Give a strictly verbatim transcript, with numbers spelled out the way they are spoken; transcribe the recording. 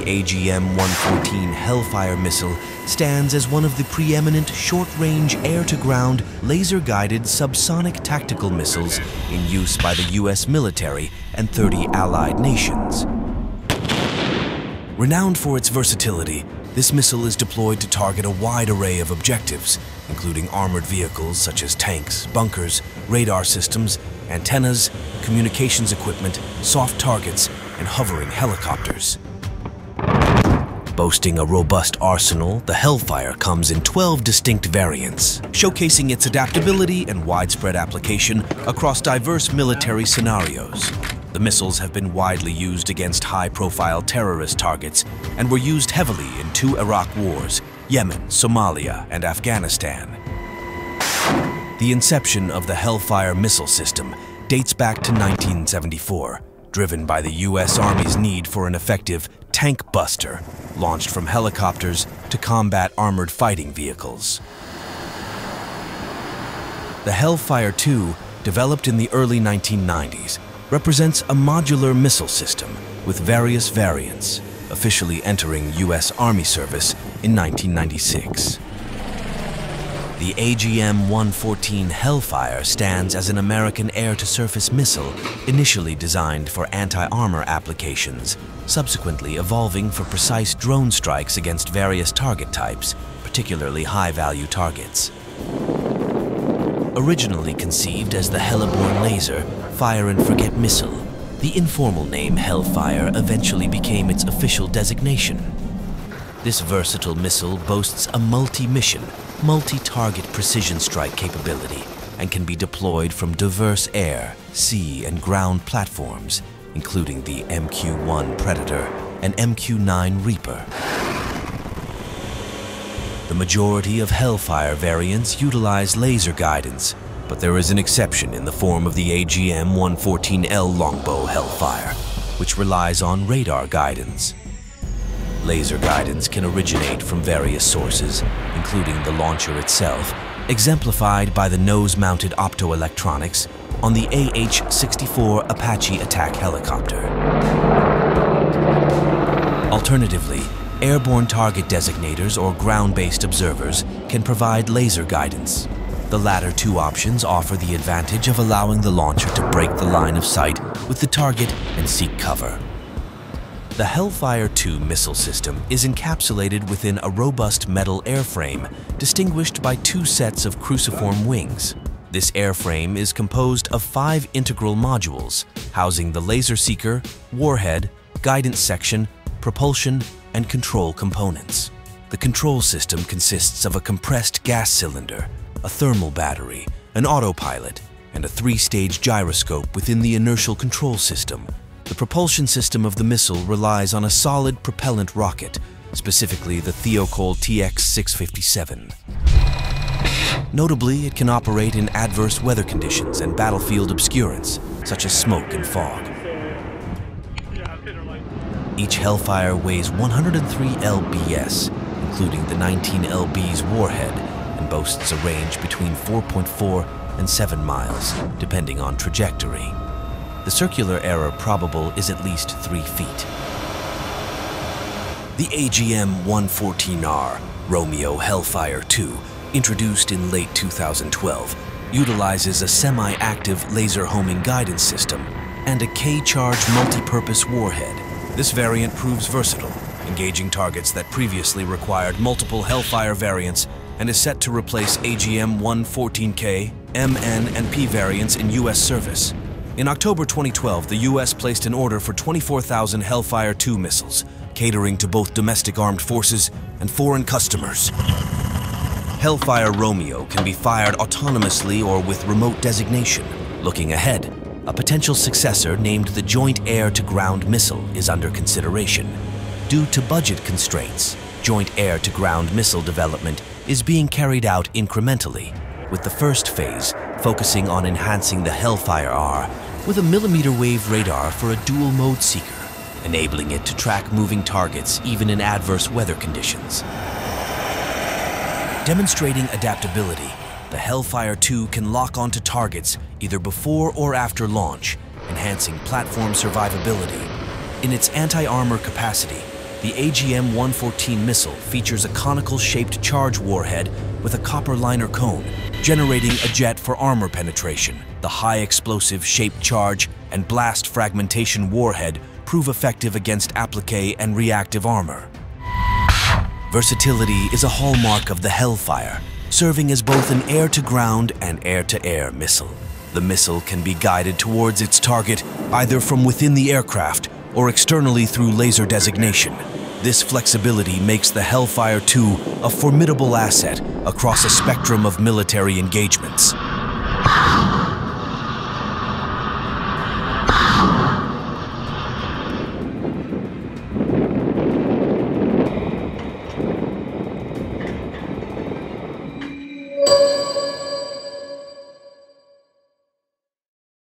A G M one fourteen Hellfire missile stands as one of the preeminent short-range air-to-ground laser-guided subsonic tactical missiles in use by the U S military and thirty allied nations. Renowned for its versatility, this missile is deployed to target a wide array of objectives, including armored vehicles such as tanks, bunkers, radar systems, antennas, communications equipment, soft targets, and hovering helicopters. Boasting a robust arsenal, the Hellfire comes in twelve distinct variants, showcasing its adaptability and widespread application across diverse military scenarios. The missiles have been widely used against high-profile terrorist targets and were used heavily in two Iraq wars, Yemen, Somalia, and Afghanistan. The inception of the Hellfire missile system dates back to nineteen seventy-four, driven by the U S Army's need for an effective tank buster launched from helicopters to combat armored fighting vehicles. The Hellfire two, developed in the early nineteen nineties, represents a modular missile system with various variants, officially entering U S Army service in nineteen ninety-six. The A G M one fourteen Hellfire stands as an American air-to-surface missile initially designed for anti-armor applications, subsequently evolving for precise drone strikes against various target types, particularly high-value targets. Originally conceived as the Heliborne laser, fire-and-forget missile, the informal name Hellfire eventually became its official designation. This versatile missile boasts a multi-mission, multi-target precision strike capability and can be deployed from diverse air, sea, and ground platforms, including the M Q one Predator and M Q nine Reaper. The majority of Hellfire variants utilize laser guidance, but there is an exception in the form of the A G M one fourteen L Longbow Hellfire, which relies on radar guidance. Laser guidance can originate from various sources, including the launcher itself, exemplified by the nose-mounted optoelectronics on the A H sixty-four Apache attack helicopter. Alternatively, airborne target designators or ground-based observers can provide laser guidance. The latter two options offer the advantage of allowing the launcher to break the line of sight with the target and seek cover. The Hellfire two missile system is encapsulated within a robust metal airframe distinguished by two sets of cruciform wings. This airframe is composed of five integral modules housing the laser seeker, warhead, guidance section, propulsion, and control components. The control system consists of a compressed gas cylinder, a thermal battery, an autopilot, and a three-stage gyroscope within the inertial control system. The propulsion system of the missile relies on a solid propellant rocket, specifically the Thiokol T X six fifty-seven. Notably, it can operate in adverse weather conditions and battlefield obscurance, such as smoke and fog. Each Hellfire weighs one hundred three L B S, including the nineteen L B's warhead, and boasts a range between four point four and seven miles, depending on trajectory. The circular error probable is at least three feet. The A G M one fourteen R Romeo Hellfire two, introduced in late two thousand twelve, utilizes a semi-active laser homing guidance system and a K-charge multi-purpose warhead. This variant proves versatile, engaging targets that previously required multiple Hellfire variants, and is set to replace A G M one fourteen K, M N, and P variants in U S service. In October twenty twelve, the U S placed an order for twenty-four thousand Hellfire two missiles, catering to both domestic armed forces and foreign customers. Hellfire Romeo can be fired autonomously or with remote designation. Looking ahead, a potential successor named the Joint Air-to-Ground Missile is under consideration. Due to budget constraints, Joint Air-to-Ground Missile development is being carried out incrementally, with the first phase focusing on enhancing the Hellfire R with a millimeter wave radar for a dual-mode seeker, enabling it to track moving targets even in adverse weather conditions. Demonstrating adaptability, the Hellfire two can lock onto targets either before or after launch, enhancing platform survivability. In its anti-armor capacity, The A G M one fourteen missile features a conical-shaped charge warhead with a copper liner cone, generating a jet for armor penetration. The high-explosive shaped charge and blast fragmentation warhead prove effective against applique and reactive armor. Versatility is a hallmark of the Hellfire, serving as both an air-to-ground and air-to-air missile. The missile can be guided towards its target either from within the aircraft or externally through laser designation. This flexibility makes the Hellfire two a formidable asset across a spectrum of military engagements.